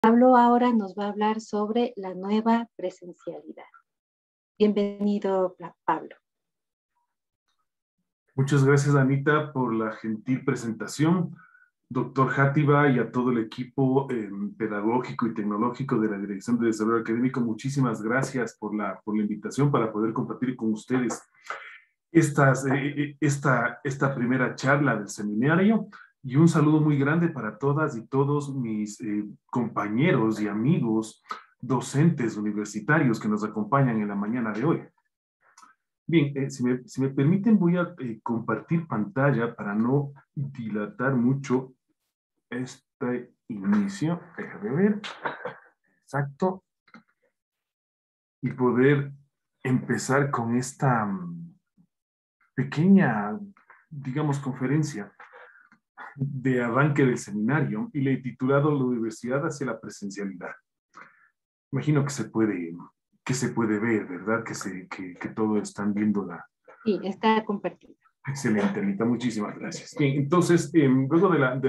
Pablo ahora nos va a hablar sobre la nueva presencialidad. Bienvenido, Pablo. Muchas gracias, Anita, por la gentil presentación. Doctor Játiva y a todo el equipo pedagógico y tecnológico de la Dirección de Desarrollo Académico, muchísimas gracias por la invitación para poder compartir con ustedes esta primera charla del seminario, y un saludo muy grande para todas y todos mis compañeros y amigos docentes universitarios que nos acompañan en la mañana de hoy. Bien, si me permiten, voy a compartir pantalla para no dilatar mucho este inicio. Déjame ver. Exacto. Y poder empezar con esta pequeña, digamos, conferencia de arranque del seminario, y le he titulado La Universidad hacia la presencialidad. Imagino que se puede ver, ¿verdad? Que todos están viendo la... Sí, está compartida. Excelente, Anita, muchísimas gracias. Bien, entonces, luego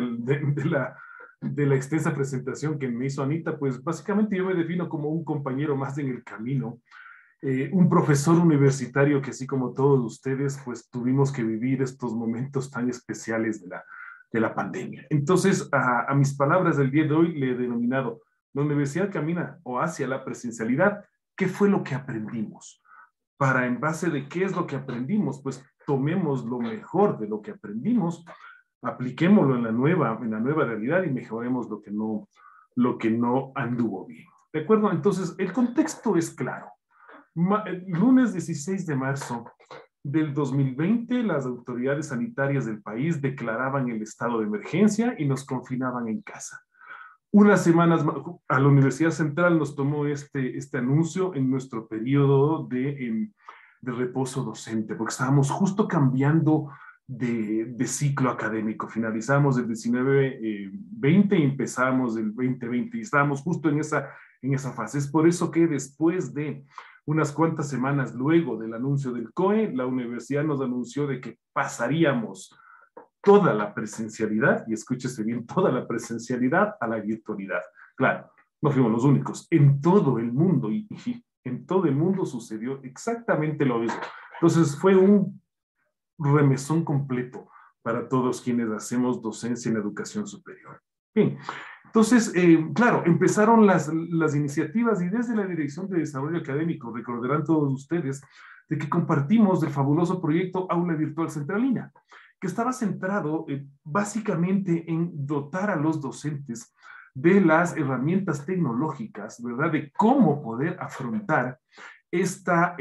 de la extensa presentación que me hizo Anita, pues básicamente yo me defino como un compañero más en el camino, un profesor universitario que, así como todos ustedes, pues tuvimos que vivir estos momentos tan especiales de la pandemia. Entonces, a mis palabras del día de hoy le he denominado la universidad camina o hacia la presencialidad. ¿Qué fue lo que aprendimos? Para, en base de qué es lo que aprendimos, pues tomemos lo mejor de lo que aprendimos, apliquémoslo en la nueva realidad y mejoremos lo que no anduvo bien. ¿De acuerdo? Entonces, el contexto es claro. Lunes 16 de marzo del 2020, las autoridades sanitarias del país declaraban el estado de emergencia y nos confinaban en casa. Unas semanas más, a la Universidad Central nos tomó este anuncio en nuestro periodo de reposo docente, porque estábamos justo cambiando de ciclo académico. Finalizamos el 19-20 y empezamos el 2020, y estábamos justo en esa fase. Es por eso que después de unas cuantas semanas luego del anuncio del COE, la universidad nos anunció de que pasaríamos toda la presencialidad, y escúchese bien, toda la presencialidad a la virtualidad. Claro, no fuimos los únicos. En todo el mundo, y en todo el mundo sucedió exactamente lo mismo. Entonces fue un remesón completo para todos quienes hacemos docencia en educación superior. Bien, entonces, claro, empezaron las iniciativas, y desde la Dirección de Desarrollo Académico, recordarán todos ustedes, de que compartimos el fabuloso proyecto Aula Virtual Centralina, que estaba centrado básicamente en dotar a los docentes de las herramientas tecnológicas, ¿verdad? De cómo poder afrontar esta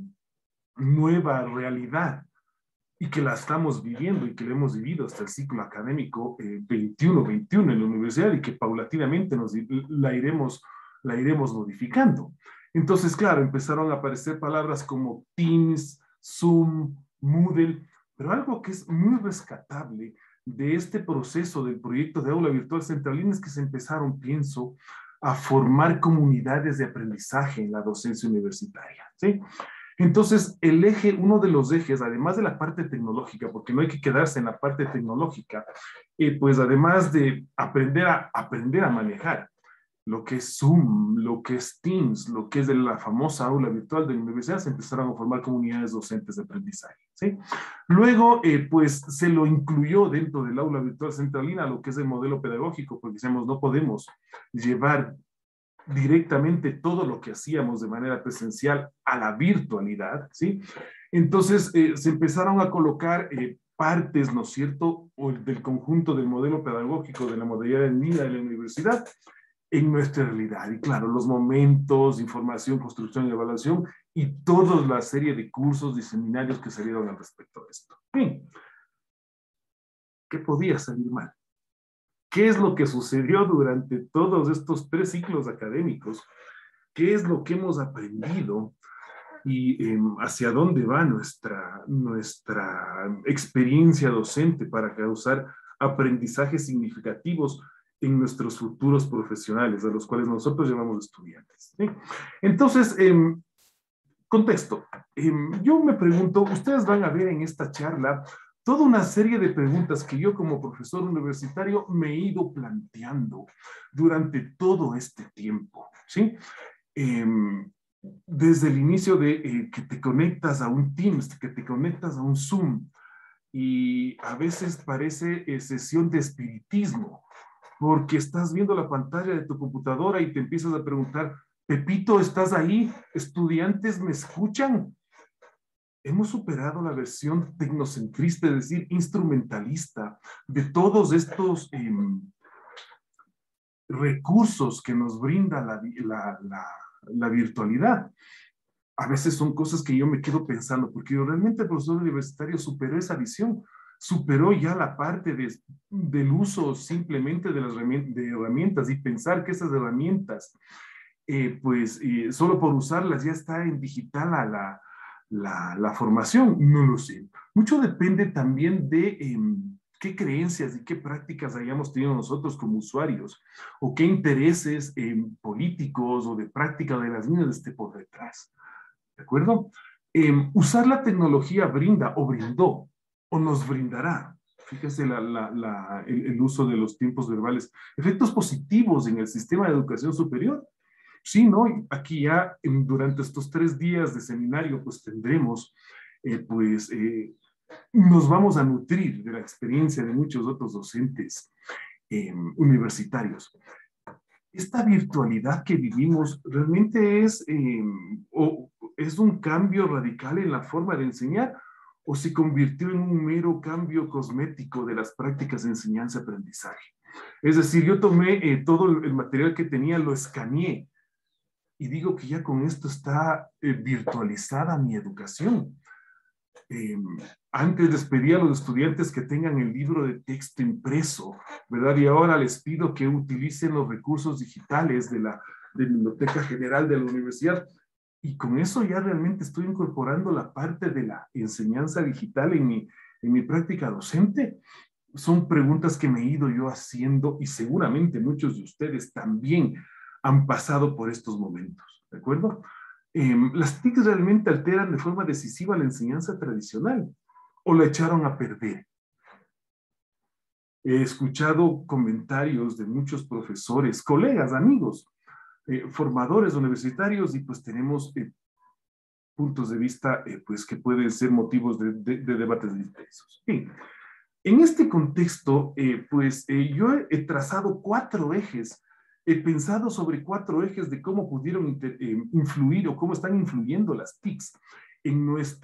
nueva realidad, y que la estamos viviendo y que la hemos vivido hasta el ciclo académico 21-21 en la universidad, y que paulatinamente la iremos modificando. Entonces, claro, empezaron a aparecer palabras como Teams, Zoom, Moodle, pero algo que es muy rescatable de este proceso del proyecto de Aula Virtual Centralina es que se empezaron, pienso, a formar comunidades de aprendizaje en la docencia universitaria, ¿sí? Entonces, uno de los ejes, además de la parte tecnológica, porque no hay que quedarse en la parte tecnológica, pues además de aprender a manejar lo que es Zoom, lo que es Teams, lo que es de la famosa aula virtual de la universidad, se empezaron a formar comunidades docentes de aprendizaje, ¿sí? Luego, pues se lo incluyó dentro del aula virtual centralina lo que es el modelo pedagógico, porque decíamos, no podemos llevar directamente todo lo que hacíamos de manera presencial a la virtualidad, ¿sí? Entonces se empezaron a colocar partes, ¿no es cierto?, del conjunto del modelo pedagógico de la modalidad en línea de la universidad en nuestra realidad. Y claro, los momentos, información, construcción y evaluación, y toda la serie de cursos y seminarios que salieron al respecto de esto. Bien, ¿qué podía salir mal? ¿Qué es lo que sucedió durante todos estos 3 ciclos académicos? ¿Qué es lo que hemos aprendido? Y hacia dónde va nuestra experiencia docente para causar aprendizajes significativos en nuestros futuros profesionales, a los cuales nosotros llamamos estudiantes, ¿sí? Entonces, contexto. Yo me pregunto, ustedes van a ver en esta charla toda una serie de preguntas que yo como profesor universitario me he ido planteando durante todo este tiempo, ¿sí? Desde el inicio de que te conectas a un Teams, que te conectas a un Zoom, y a veces parece sesión de espiritismo, porque estás viendo la pantalla de tu computadora y te empiezas a preguntar, Pepito, ¿estás ahí? ¿Estudiantes me escuchan? Hemos superado la versión tecnocentrista, es decir, instrumentalista, de todos estos recursos que nos brinda la virtualidad. A veces son cosas que yo me quedo pensando, porque realmente el profesor universitario superó esa visión, superó ya la parte del uso simplemente de las herramientas y pensar que esas herramientas, solo por usarlas ya está en digital la formación. No lo sé. Mucho depende también de qué creencias y qué prácticas hayamos tenido nosotros como usuarios, o qué intereses políticos o de práctica de las niñas esté por detrás. ¿De acuerdo? Usar la tecnología brinda o brindó o nos brindará, fíjese el uso de los tiempos verbales, efectos positivos en el sistema de educación superior. Sí, ¿no? Aquí ya durante estos 3 días de seminario pues tendremos, nos vamos a nutrir de la experiencia de muchos otros docentes universitarios. Esta virtualidad que vivimos realmente es un cambio radical en la forma de enseñar, o se convirtió en un mero cambio cosmético de las prácticas de enseñanza-aprendizaje. Es decir, yo tomé todo el material que tenía, lo escaneé y digo que ya con esto está virtualizada mi educación. Antes les pedía a los estudiantes que tengan el libro de texto impreso, ¿verdad? Y ahora les pido que utilicen los recursos digitales de la Biblioteca General de la Universidad. Y con eso ya realmente estoy incorporando la parte de la enseñanza digital en mi práctica docente. Son preguntas que me he ido yo haciendo y seguramente muchos de ustedes también han pasado por estos momentos, ¿de acuerdo? Las TIC realmente alteran de forma decisiva la enseñanza tradicional o la echaron a perder. He escuchado comentarios de muchos profesores, colegas, amigos, formadores universitarios, y pues tenemos puntos de vista pues que pueden ser motivos de debates dispersos. Bien. En este contexto, yo he trazado 4 ejes, he pensado sobre 4 ejes de cómo pudieron influir o cómo están influyendo las TICs en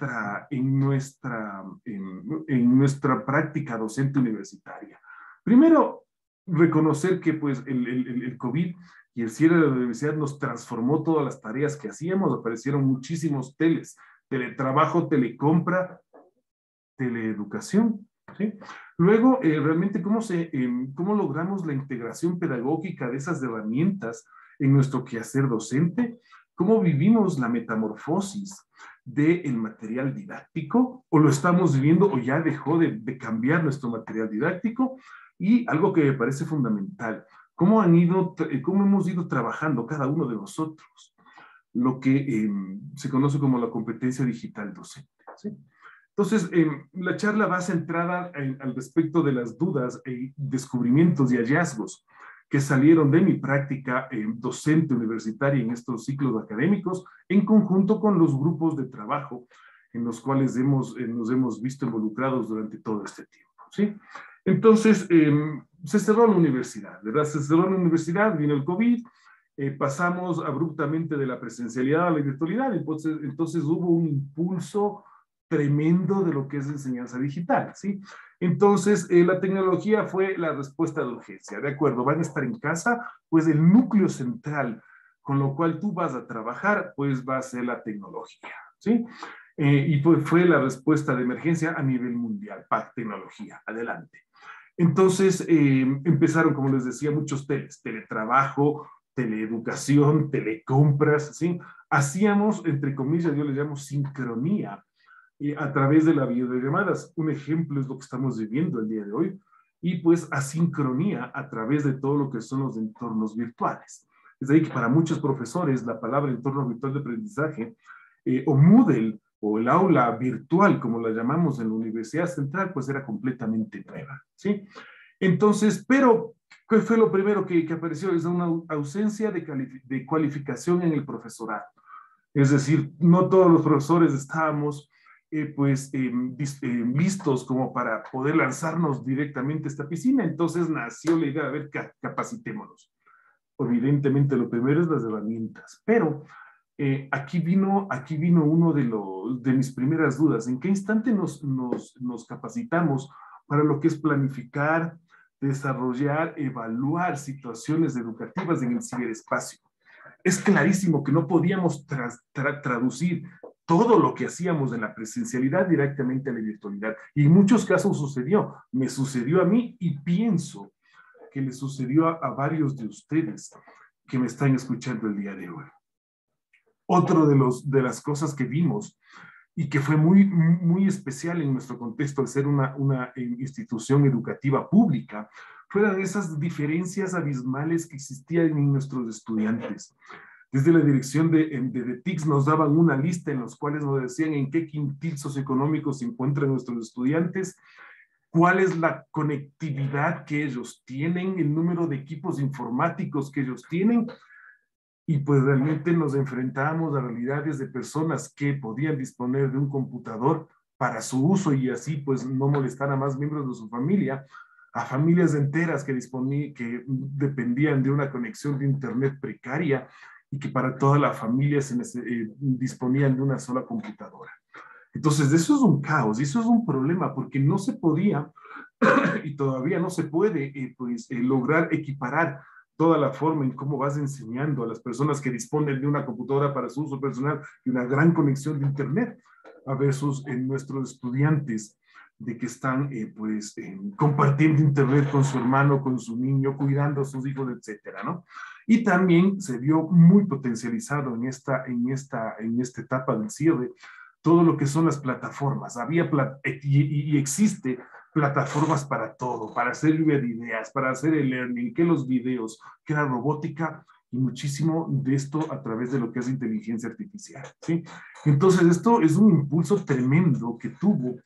nuestra práctica docente universitaria. Primero, reconocer que pues, el COVID y el cierre de la universidad nos transformó todas las tareas que hacíamos, aparecieron muchísimos teletrabajo, telecompra, teleeducación. ¿Sí? Luego, realmente, ¿cómo logramos la integración pedagógica de esas herramientas en nuestro quehacer docente? ¿Cómo vivimos la metamorfosis del material didáctico? ¿O lo estamos viviendo o ya dejó de cambiar nuestro material didáctico? Y algo que me parece fundamental, ¿cómo hemos ido trabajando cada uno de nosotros lo que se conoce como la competencia digital docente? ¿Sí? Entonces, la charla va centrada al respecto de las dudas, descubrimientos y hallazgos que salieron de mi práctica docente universitaria en estos ciclos académicos, en conjunto con los grupos de trabajo en los cuales nos hemos visto involucrados durante todo este tiempo, ¿sí? Entonces, se cerró la universidad, ¿verdad? Se cerró la universidad, vino el COVID, pasamos abruptamente de la presencialidad a la virtualidad, entonces hubo un impulso tremendo de lo que es enseñanza digital, ¿sí? Entonces, la tecnología fue la respuesta de urgencia, ¿de acuerdo? Van a estar en casa, pues el núcleo central con lo cual tú vas a trabajar, pues va a ser la tecnología, ¿sí? Y pues fue la respuesta de emergencia a nivel mundial, PAC tecnología, adelante. Entonces, empezaron, como les decía, muchos teletrabajo, teleeducación, telecompras, ¿sí? Hacíamos, entre comillas, yo les llamo sincronía, a través de las videollamadas. Un ejemplo es lo que estamos viviendo el día de hoy, y pues asincronía a través de todo lo que son los entornos virtuales. Es ahí que para muchos profesores la palabra entorno virtual de aprendizaje o Moodle o el aula virtual, como la llamamos en la Universidad Central, pues era completamente nueva, ¿sí? Entonces, pero, ¿qué fue lo primero que apareció? Es una ausencia de cualificación en el profesorado. Es decir, no todos los profesores estábamos listos como para poder lanzarnos directamente a esta piscina. Entonces nació la idea de, a ver, capacitémonos. Evidentemente, lo primero es las herramientas, pero aquí vino uno de mis primeras dudas. ¿En qué instante nos capacitamos para lo que es planificar, desarrollar, evaluar situaciones educativas en el ciberespacio? Es clarísimo que no podíamos traducir todo lo que hacíamos en la presencialidad directamente a la virtualidad. Y en muchos casos sucedió. Me sucedió a mí y pienso que le sucedió a varios de ustedes que me están escuchando el día de hoy. Otro de las cosas que vimos y que fue muy especial en nuestro contexto al ser una institución educativa pública, fueron esas diferencias abismales que existían en nuestros estudiantes. Desde la dirección de TICS nos daban una lista en los cuales nos decían en qué quintil socioeconómico se encuentran nuestros estudiantes, cuál es la conectividad que ellos tienen, el número de equipos informáticos que ellos tienen, y pues realmente nos enfrentábamos a realidades de personas que podían disponer de un computador para su uso y así pues no molestar a más miembros de su familia, a familias enteras que dependían de una conexión de internet precaria y que para toda la familia disponían de una sola computadora. Entonces eso es un caos y eso es un problema porque no se podía y todavía no se puede lograr equiparar toda la forma en cómo vas enseñando a las personas que disponen de una computadora para su uso personal y una gran conexión de internet a versus nuestros estudiantes de que están compartiendo internet con su hermano, con su niño, cuidando a sus hijos, etcétera, ¿no? Y también se vio muy potencializado en esta etapa del cierre todo lo que son las plataformas. Y existe plataformas para todo, para hacer lluvia de ideas, para hacer el learning, que los videos, que la robótica y muchísimo de esto a través de lo que es inteligencia artificial, ¿sí? Entonces esto es un impulso tremendo que tuvo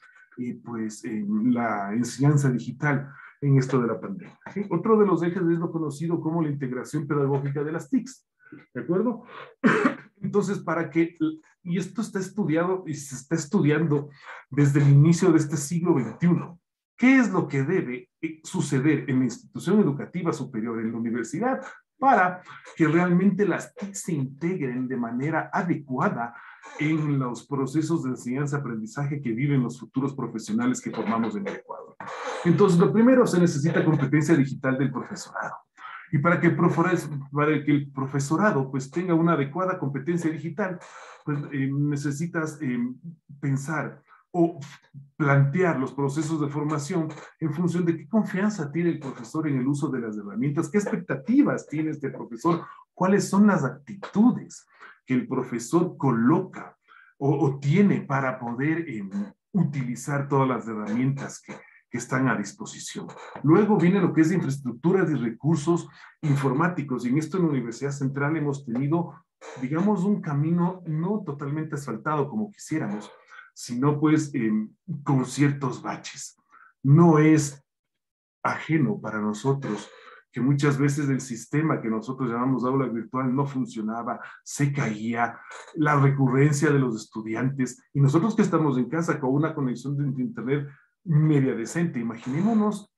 la enseñanza digital en esto de la pandemia, ¿sí? Otro de los ejes es lo conocido como la integración pedagógica de las TICs, ¿de acuerdo? Entonces, y esto está estudiado y se está estudiando desde el inicio de este siglo XXI. ¿Qué es lo que debe suceder en la institución educativa superior, en la universidad, para que realmente las TIC se integren de manera adecuada en los procesos de enseñanza-aprendizaje que viven los futuros profesionales que formamos en el Ecuador? Entonces, lo primero, se necesita competencia digital del profesorado. Y para que el profesorado pues tenga una adecuada competencia digital, pues necesitas pensar o plantear los procesos de formación en función de qué confianza tiene el profesor en el uso de las herramientas, qué expectativas tiene este profesor, cuáles son las actitudes que el profesor coloca o tiene para poder utilizar todas las herramientas que están a disposición. Luego viene lo que es infraestructuras y recursos informáticos. Y en esto en la Universidad Central hemos tenido, digamos, un camino no totalmente asfaltado como quisiéramos, sino pues con ciertos baches. No es ajeno para nosotros que muchas veces el sistema que nosotros llamamos aula virtual no funcionaba, se caía, la recurrencia de los estudiantes, y nosotros que estamos en casa con una conexión de internet media decente, imaginémonos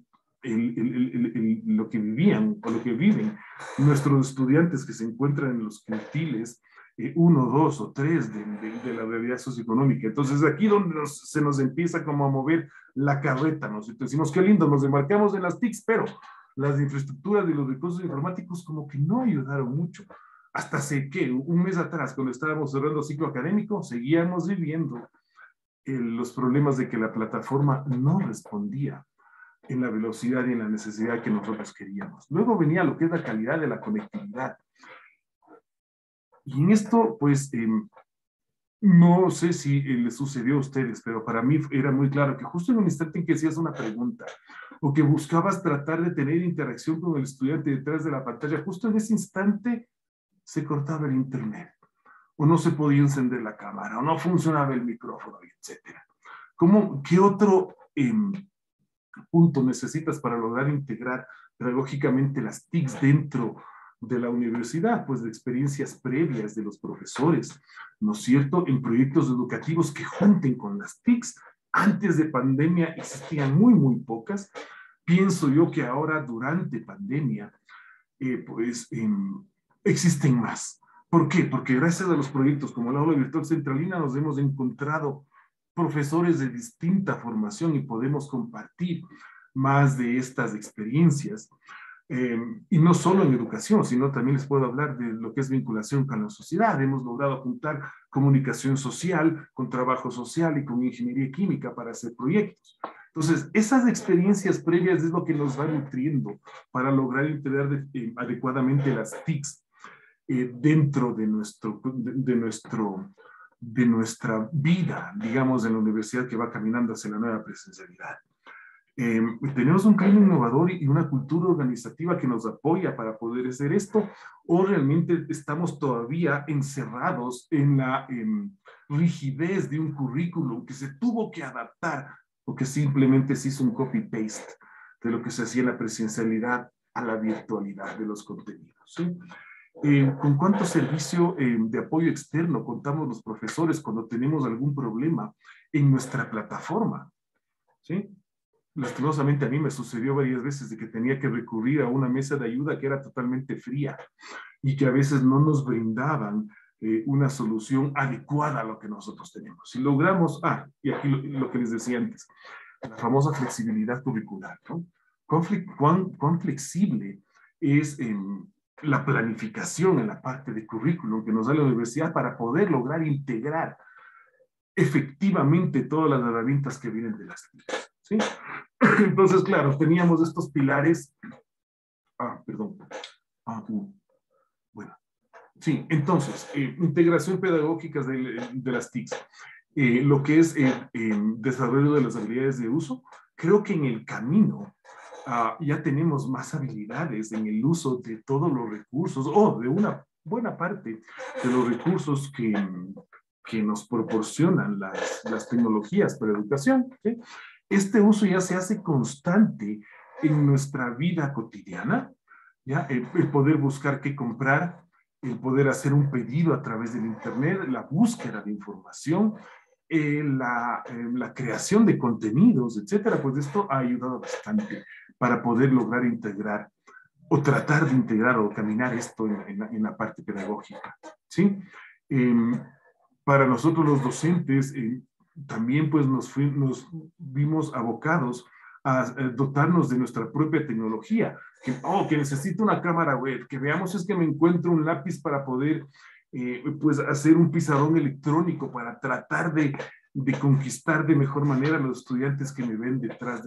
lo que vivían o lo que viven nuestros estudiantes que se encuentran en los quintiles 1, 2 o 3 de la realidad socioeconómica. Entonces aquí donde se nos empieza como a mover la carreta, ¿no? Entonces decimos, qué lindo, nos embarcamos en las TICs, pero las infraestructuras y los recursos informáticos como que no ayudaron mucho. Hasta hace, ¿qué? Un mes atrás, cuando estábamos cerrando ciclo académico, seguíamos viviendo los problemas de que la plataforma no respondía en la velocidad y en la necesidad que nosotros queríamos. Luego venía lo que es la calidad de la conectividad. Y en esto, pues, no sé si les sucedió a ustedes, pero para mí era muy claro que justo en un instante en que hacías una pregunta o que buscabas tratar de tener interacción con el estudiante detrás de la pantalla, justo en ese instante se cortaba el internet. o no se podía encender la cámara, o no funcionaba el micrófono, etcétera. ¿Qué otro punto necesitas para lograr integrar pedagógicamente las TICs dentro de la universidad? Pues de experiencias previas de los profesores, ¿no es cierto? En proyectos educativos que junten con las TICs. Antes de pandemia existían muy pocas. Pienso yo que ahora, durante pandemia, existen más. ¿Por qué? Porque gracias a los proyectos como la Aula Virtual Centralina nos hemos encontrado profesores de distinta formación y podemos compartir más de estas experiencias. Y no solo en educación, sino también les puedo hablar de lo que es vinculación con la sociedad. Hemos logrado juntar comunicación social con trabajo social y con ingeniería química para hacer proyectos. Entonces, esas experiencias previas es lo que nos va nutriendo para lograr integrar adecuadamente las TICs dentro de nuestra vida, digamos, en la universidad que va caminando hacia la nueva presencialidad. Tenemos un clima innovador y una cultura organizativa que nos apoya para poder hacer esto, o realmente estamos todavía encerrados en la rigidez de un currículum que se tuvo que adaptar o que simplemente se hizo un copy-paste de lo que se hacía en la presencialidad a la virtualidad de los contenidos, ¿sí? ¿Con cuánto servicio de apoyo externo contamos los profesores cuando tenemos algún problema en nuestra plataforma? ¿Sí? Lastimosamente a mí me sucedió varias veces de que tenía que recurrir a una mesa de ayuda que era totalmente fría y que a veces no nos brindaban una solución adecuada a lo que nosotros tenemos. Si logramos, y aquí lo que les decía antes, la famosa flexibilidad curricular, ¿no? ¿Cuán flexible es la planificación en la parte de currículum que nos da la universidad para poder lograr integrar efectivamente todas las herramientas que vienen de las TICs, ¿sí? Entonces, claro, teníamos estos pilares. Perdón. Bueno, sí, entonces, integración pedagógica de las TICs. Lo que es desarrollo de las habilidades de uso, creo que en el camino ya tenemos más habilidades en el uso de todos los recursos, o de una buena parte de los recursos que nos proporcionan las tecnologías para educación, ¿sí? Este uso ya se hace constante en nuestra vida cotidiana, ¿ya? El poder buscar qué comprar, el poder hacer un pedido a través del internet, la búsqueda de información, la creación de contenidos, etcétera, pues esto ha ayudado bastante para poder lograr integrar o tratar de integrar o caminar esto en la parte pedagógica, ¿sí? Para nosotros los docentes, también pues nos vimos abocados a dotarnos de nuestra propia tecnología, que necesito una cámara web, que veamos es que me encuentro un lápiz para poder pues hacer un pizarrón electrónico para tratar de conquistar de mejor manera a los estudiantes que me ven detrás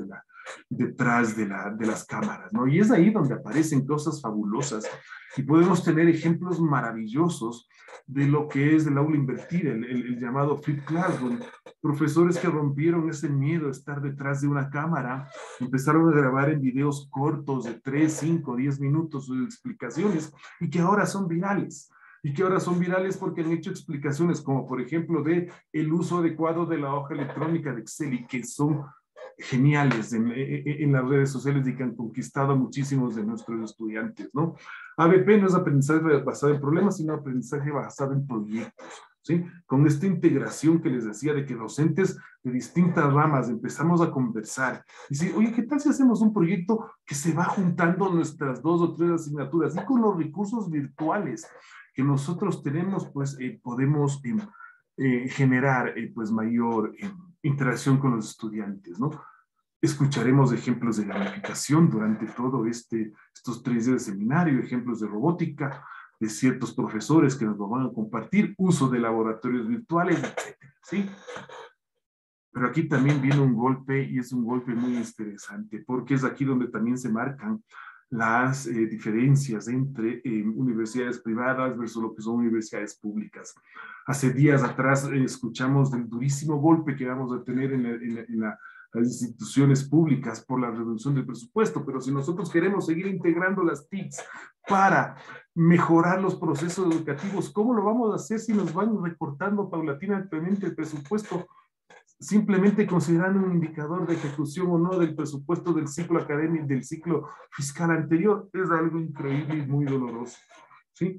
de las cámaras, ¿no? Y es ahí donde aparecen cosas fabulosas y podemos tener ejemplos maravillosos de lo que es el aula invertida, el llamado Flip Classroom. Profesores que rompieron ese miedo a estar detrás de una cámara, empezaron a grabar en videos cortos de 3, 5, 10 minutos sus explicaciones y que ahora son virales. Y que ahora son virales porque han hecho explicaciones como, por ejemplo, de el uso adecuado de la hoja electrónica de Excel y que son geniales en las redes sociales y que han conquistado a muchísimos de nuestros estudiantes, ¿no? ABP no es aprendizaje basado en problemas, sino aprendizaje basado en proyectos, ¿sí? Con esta integración que les decía de que docentes de distintas ramas empezamos a conversar y decir, oye, ¿qué tal si hacemos un proyecto que se va juntando nuestras 2 o 3 asignaturas y con los recursos virtuales que nosotros tenemos, pues podemos generar pues mayor interacción con los estudiantes, ¿no? Escucharemos ejemplos de gamificación durante todo estos 3 días de seminario, ejemplos de robótica, de ciertos profesores que nos lo van a compartir, uso de laboratorios virtuales, etcétera, ¿sí? Pero aquí también viene un golpe y es un golpe muy interesante porque es aquí donde también se marcan las diferencias entre universidades privadas versus lo que son universidades públicas. Hace días atrás escuchamos del durísimo golpe que vamos a tener en la las instituciones públicas por la reducción del presupuesto, pero si nosotros queremos seguir integrando las TICs para mejorar los procesos educativos, ¿cómo lo vamos a hacer si nos van recortando paulatinamente el presupuesto? Simplemente considerando un indicador de ejecución o no del presupuesto del ciclo académico, del ciclo fiscal anterior, es algo increíble y muy doloroso. ¿Sí?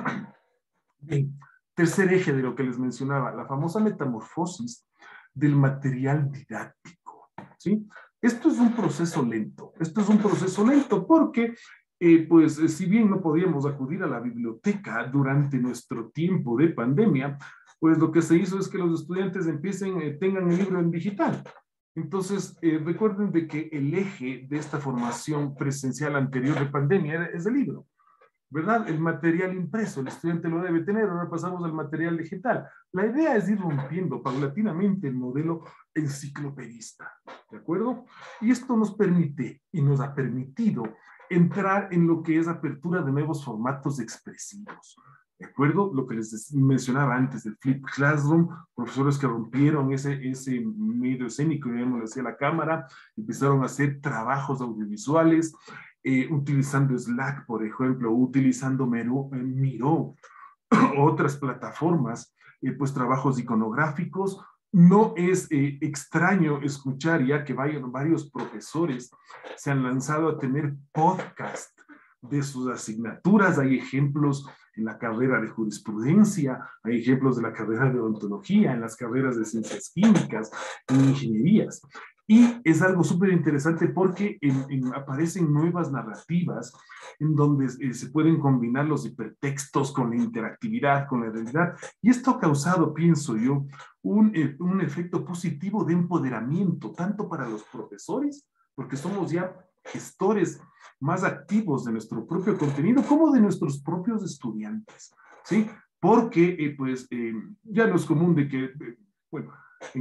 Bien. Tercer eje de lo que les mencionaba, la famosa metamorfosis del material didáctico. ¿Sí? Esto es un proceso lento. Esto es un proceso lento porque, si bien no podíamos acudir a la biblioteca durante nuestro tiempo de pandemia, pues lo que se hizo es que los estudiantes tengan el libro en digital. Entonces, recuerden de que el eje de esta formación presencial anterior de pandemia es el libro, ¿verdad? El material impreso, el estudiante lo debe tener, ahora pasamos al material digital. La idea es ir rompiendo paulatinamente el modelo enciclopedista, ¿de acuerdo? Y esto nos permite y nos ha permitido entrar en lo que es apertura de nuevos formatos expresivos. ¿De acuerdo? Lo que les mencionaba antes del Flip Classroom, profesores que rompieron ese medio escénico, digamos, hacia la cámara, empezaron a hacer trabajos audiovisuales, utilizando Slack, por ejemplo, utilizando Miro, otras plataformas, pues trabajos iconográficos. No es extraño escuchar ya que varios profesores se han lanzado a tener podcast de sus asignaturas. Hay ejemplos en la carrera de jurisprudencia, hay ejemplos de la carrera de odontología, en las carreras de ciencias químicas, en ingenierías. Y es algo súper interesante porque aparecen nuevas narrativas en donde se pueden combinar los hipertextos con la interactividad, con la realidad. Y esto ha causado, pienso yo, un efecto positivo de empoderamiento, tanto para los profesores, porque somos ya gestores más activos de nuestro propio contenido, como de nuestros propios estudiantes, ¿sí? Porque, ya no es común de que, bueno,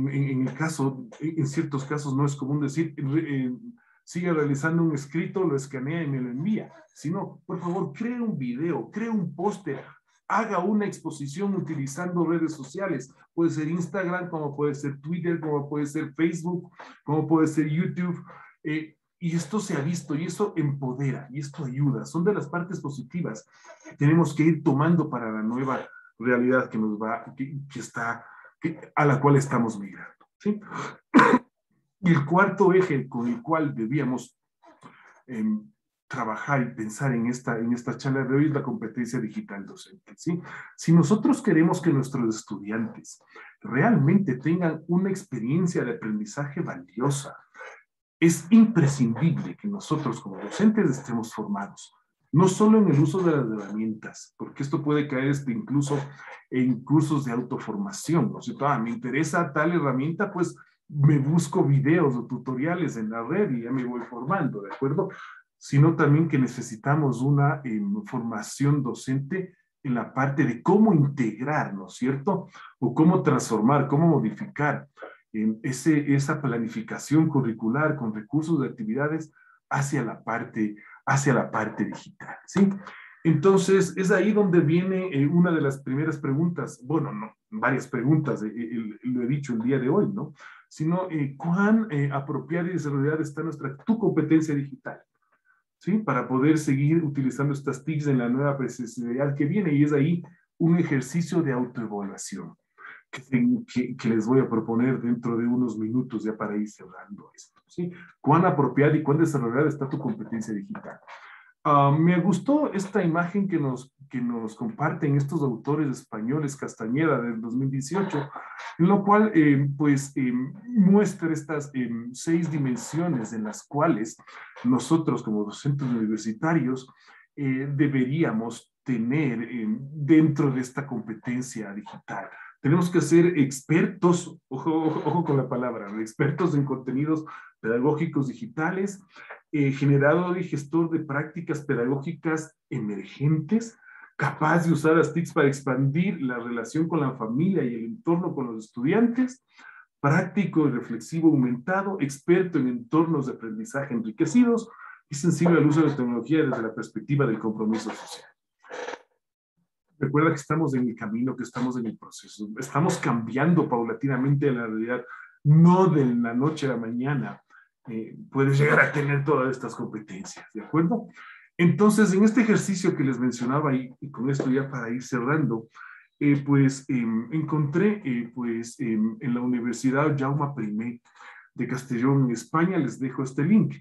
en ciertos casos no es común decir, sigue realizando un escrito, lo escanea y me lo envía, sino, por favor, cree un video, cree un póster, haga una exposición utilizando redes sociales, puede ser Instagram, como puede ser Twitter, como puede ser Facebook, como puede ser YouTube, y esto se ha visto, y eso empodera, y esto ayuda, son de las partes positivas que tenemos que ir tomando para la nueva realidad a la cual estamos migrando, ¿sí? Y el cuarto eje con el cual debíamos trabajar y pensar en esta charla de hoy es la competencia digital docente, ¿sí? Si nosotros queremos que nuestros estudiantes realmente tengan una experiencia de aprendizaje valiosa, es imprescindible que nosotros como docentes estemos formados, no solo en el uso de las herramientas, porque esto puede caer incluso en cursos de autoformación, ¿no? Si me interesa tal herramienta, pues me busco videos o tutoriales en la red y ya me voy formando, ¿de acuerdo? Sino también que necesitamos una formación docente en la parte de cómo integrar, ¿no es cierto? O cómo transformar, cómo modificar esa planificación curricular con recursos de actividades hacia la parte digital, ¿sí? Entonces, es ahí donde viene una de las primeras preguntas, bueno, no, varias preguntas, lo he dicho el día de hoy, ¿no? Sino, ¿cuán apropiada y desarrollada está tu competencia digital? ¿Sí? Para poder seguir utilizando estas TICs en la nueva presencialidad que viene, y es ahí un ejercicio de autoevaluación que les voy a proponer dentro de unos minutos ya para ir cerrando esto, ¿sí? ¿Cuán apropiada y cuán desarrollada está tu competencia digital? Me gustó esta imagen que nos comparten estos autores españoles, Castañeda, del 2018, en lo cual muestra estas 6 dimensiones en las cuales nosotros como docentes universitarios deberíamos tener dentro de esta competencia digital. Tenemos que ser expertos, ojo con la palabra, expertos en contenidos pedagógicos digitales, generador y gestor de prácticas pedagógicas emergentes, capaz de usar las TICs para expandir la relación con la familia y el entorno con los estudiantes, práctico y reflexivo aumentado, experto en entornos de aprendizaje enriquecidos y sensible al uso de la tecnología desde la perspectiva del compromiso social. Recuerda que estamos en el camino, que estamos en el proceso, estamos cambiando paulatinamente la realidad. No de la noche a la mañana puedes llegar a tener todas estas competencias, ¿de acuerdo? Entonces, en este ejercicio que les mencionaba, y con esto ya para ir cerrando, encontré en la Universidad Jaume I de Castellón, en España, les dejo este link,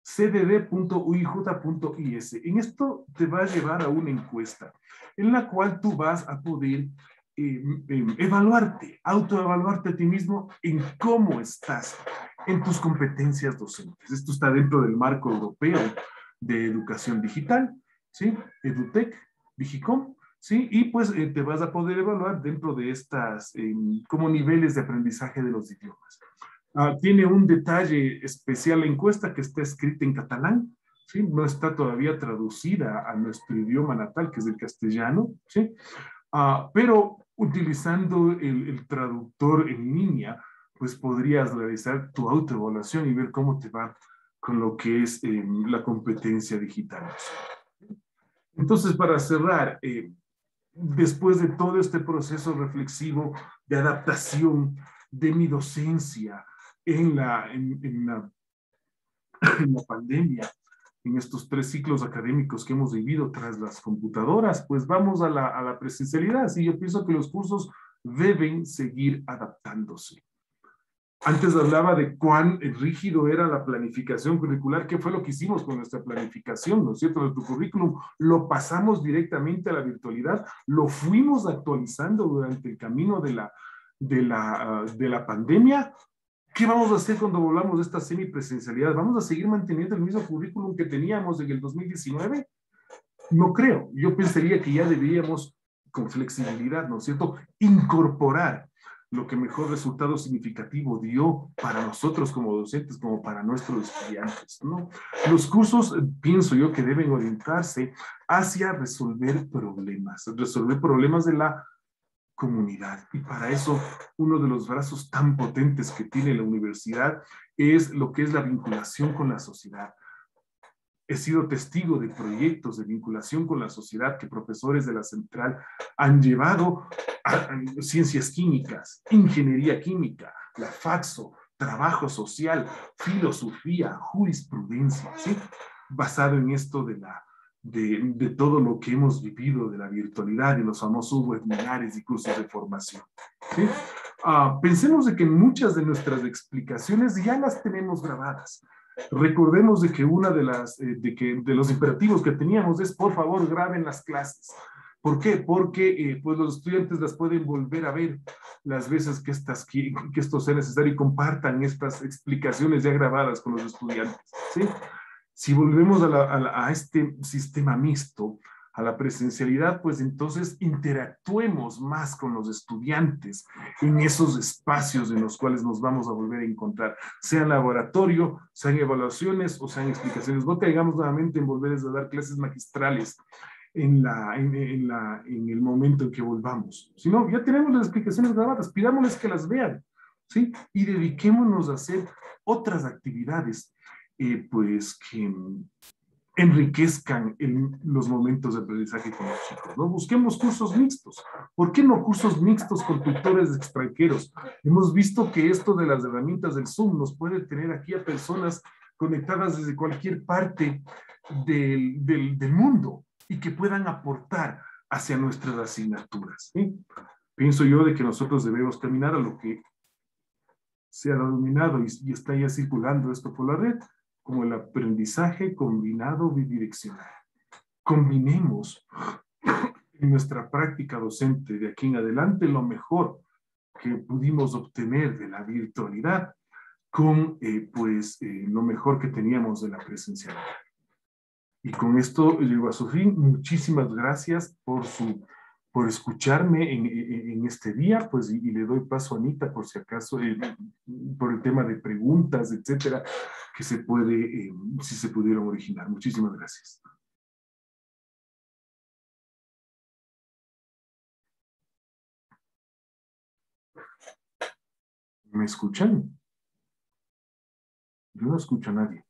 cdd.uij.is. En esto te va a llevar a una encuesta en la cual tú vas a poder evaluarte, autoevaluarte a ti mismo en cómo estás en tus competencias docentes. Esto está dentro del marco europeo de educación digital, ¿sí? EduTech, Digicom, ¿sí? Y pues te vas a poder evaluar dentro de estas como niveles de aprendizaje de los idiomas. Tiene un detalle especial la encuesta que está escrita en catalán, ¿sí? No está todavía traducida a nuestro idioma natal, que es el castellano, ¿sí? Pero utilizando el traductor en línea, pues podrías realizar tu autoevaluación y ver cómo te va con lo que es la competencia digital. Entonces, para cerrar, después de todo este proceso reflexivo de adaptación de mi docencia en la pandemia, en estos 3 ciclos académicos que hemos vivido tras las computadoras, pues vamos a la presencialidad. Y yo pienso que los cursos deben seguir adaptándose. Antes hablaba de cuán rígido era la planificación curricular. ¿Qué fue lo que hicimos con nuestra planificación? ¿No es cierto? Nuestro currículum lo pasamos directamente a la virtualidad, lo fuimos actualizando durante el camino de la pandemia. ¿Qué vamos a hacer cuando volvamos de esta semipresencialidad? ¿Vamos a seguir manteniendo el mismo currículum que teníamos en el 2019? No creo. Yo pensaría que ya deberíamos, con flexibilidad, ¿no es cierto?, incorporar lo que mejor resultado significativo dio para nosotros como docentes, como para nuestros estudiantes, ¿no? Los cursos, pienso yo, que deben orientarse hacia resolver problemas de la comunidad. Y para eso, uno de los brazos tan potentes que tiene la universidad es lo que es la vinculación con la sociedad. He sido testigo de proyectos de vinculación con la sociedad que profesores de la central han llevado a ciencias químicas, ingeniería química, la FAXO, trabajo social, filosofía, jurisprudencia, ¿sí? Basado en esto de todo lo que hemos vivido de la virtualidad y los famosos webinares y cursos de formación, ¿sí? Pensemos de que muchas de nuestras explicaciones ya las tenemos grabadas. Recordemos de que una de los imperativos que teníamos es, por favor, graben las clases. ¿Por qué? Porque pues los estudiantes las pueden volver a ver las veces que esto sea necesario y compartan estas explicaciones ya grabadas con los estudiantes, ¿sí? Si volvemos a este sistema mixto, a la presencialidad, pues entonces interactuemos más con los estudiantes en esos espacios en los cuales nos vamos a volver a encontrar, sean laboratorio, sean evaluaciones o sean explicaciones. No caigamos nuevamente en volver a dar clases magistrales en el momento en que volvamos, sino ya tenemos las explicaciones grabadas, pidámosles que las vean, ¿sí? Y dediquémonos a hacer otras actividades, pues que enriquezcan los momentos de aprendizaje con los chicos, ¿no? Busquemos cursos mixtos. ¿Por qué no cursos mixtos con tutores extranjeros? Hemos visto que esto de las herramientas del Zoom nos puede tener aquí a personas conectadas desde cualquier parte del mundo y que puedan aportar hacia nuestras asignaturas, ¿sí? Pienso yo de que nosotros debemos caminar a lo que se ha denominado y está ya circulando esto por la red, como el aprendizaje combinado bidireccional. Combinemos en nuestra práctica docente de aquí en adelante lo mejor que pudimos obtener de la virtualidad con lo mejor que teníamos de la presencialidad. Y con esto llego a su fin. Muchísimas gracias por escucharme en este día, pues, y le doy paso a Anita por si acaso, por el tema de preguntas, etcétera, que si se pudieron originar. Muchísimas gracias. ¿Me escuchan? Yo no escucho a nadie.